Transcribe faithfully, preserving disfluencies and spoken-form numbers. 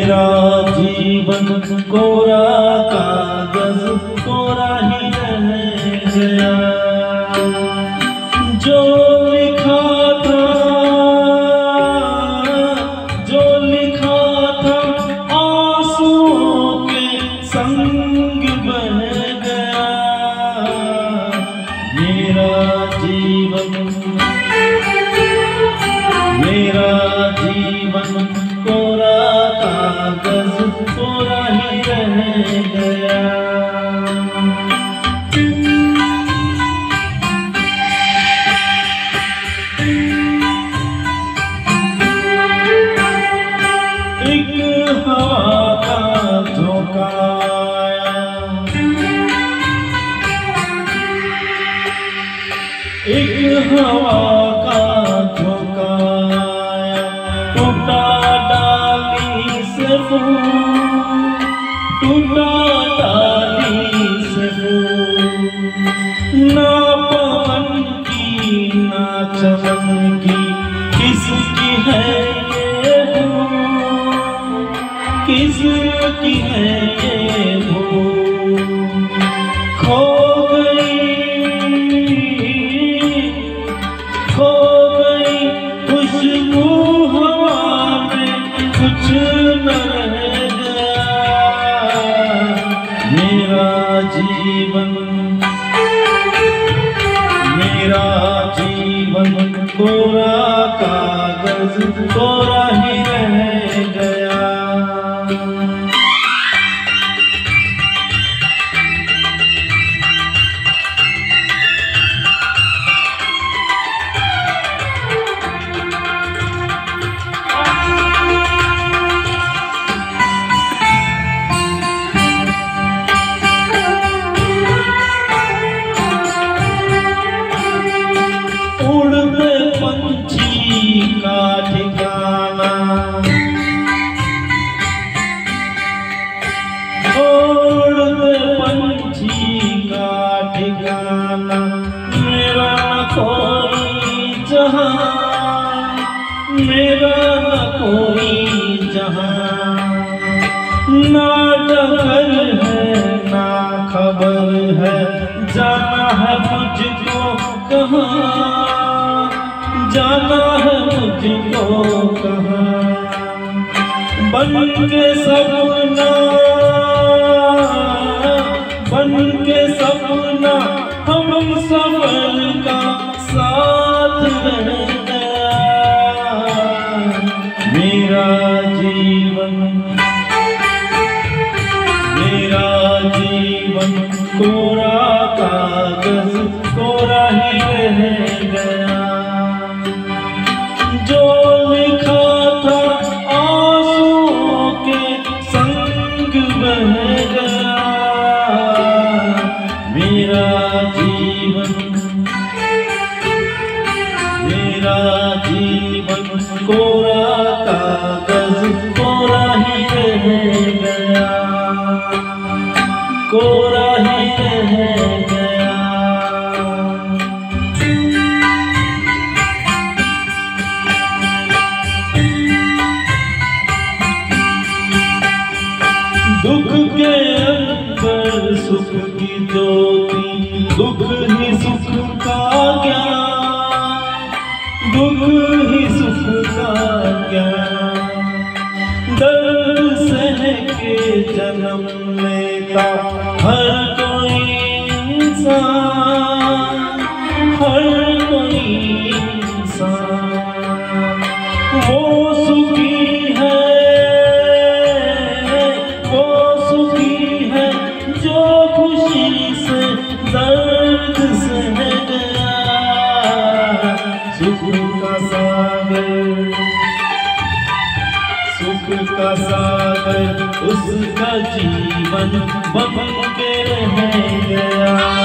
मेरा जीवन कोरा कागज कोरा ही रह गया। जो लिखा था जो लिखा था आंसुओं के संग बह गया। मेरा जीवन मेरा जीवन कोरा कागज कोरा ही रह गया। एक हवा का झोंका आया, एक हवा का झोंका आया, टूटा डाली से फूल, टूटा डाली से फूल। ना पवन की ना चमन की किसकी है ये भूल, किसकी है ये भूल। खो गई खो गई खुशबू हवा में, कुछ न रह गया। मेरा जीवन मेरा जीवन कोरा कागज कोरा ही रह गया। उड़ते पंछी का ठिकाना, उड़ते पंछी का ठिकाना। मेरा न कोई जहां, मेरा न कोई जहां। ना डगर है ना खबर है, जाना है मुझको कहाँ, जाना है मुझको कहाँ। बन के सपना बन के सपना हम सफर का साथ रह गया। मेरा जीवन मेरा जीवन कोरा कागज कोरा ही रह गया। जो लिखा था आंसुओं के संग बह गया। मेरा जीवन मेरा जीवन कोरा कागज कोरा ही रह गया, कोरा ही रह गया। दुख के अंदर सुख की ज्योति, दुख ही सुख का ज्ञान, दुख ही सुख का ज्ञान। दर्द सह के जन्म लेता हर कोई इंसान, हर कोई इंसान। वो सुखी है वो सुखी है जो खुशी से दर्द सह गया। सुख का सागर सुख का सागर उसका जीवन बन के रह गया।